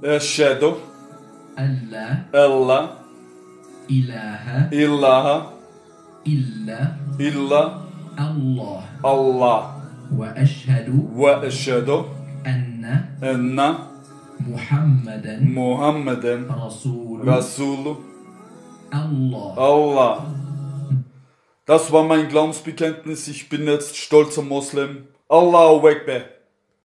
أشهد ألا ألا إله إله إلا إلا الله الله وأشهد أن أن محمدا رسول الله. Allah. Das war mein Glaubensbekenntnis. Ich bin jetzt stolzer Moslem. Allahu Akbar.